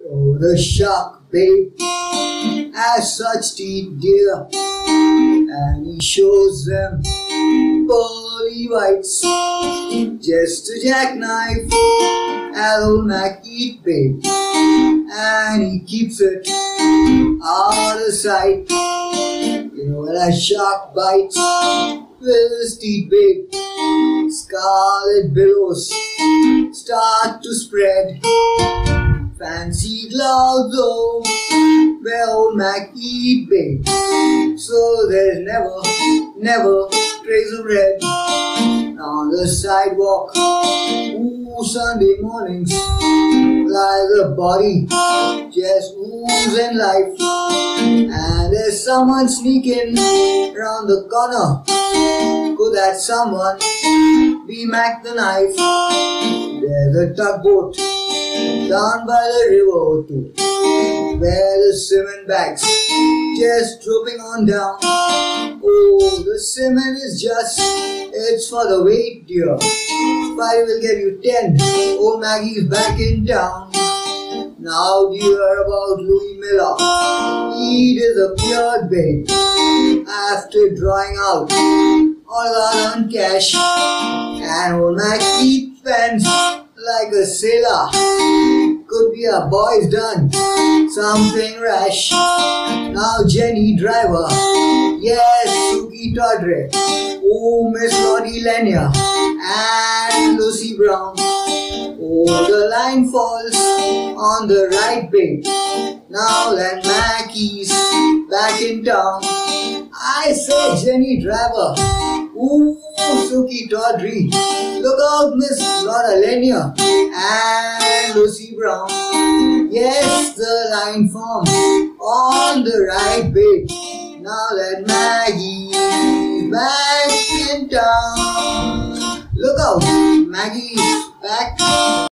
Oh, the shark, babe, has such teeth, dear, and he shows them pearly whites just to jackknife at old Mackie, babe, and he keeps it out of sight. You know, when a shark bites with his teeth, babe, scarlet billows start to spread. Fancy clouds, though, where old Mackie, babe, so there's never trace of red. On the sidewalk, ooh, Sunday mornings, like a body just oozing life. And there's someone sneaking round the corner. Could that someone be Mac the Knife? There's a tugboat down by the river too, where the cement bags just dropping on down. Oh, the cement is just, it's for the weight, dear. 5 will get you 10. Old Maggie's back in town. Now do you hear about Louis Miller? He disappeared, babe, after drawing out all our own cash. And old Mackie spends like a sailor. Could be a boy's done something rash. Now Jenny Driver, yes, Suki Tawdry, oh, Miss Lottie Lanier, and Lucy Brown. Oh, the line falls on the right, babe. Now that Mackie's back in town. I say, Jenny Driver, ooh, Suki Tawdry, look out, Miss Lotta Lanier and Lucy Brown. Yes, the line forms on the right, babe. Now that Maggie's back in town. Look out, Maggie's back.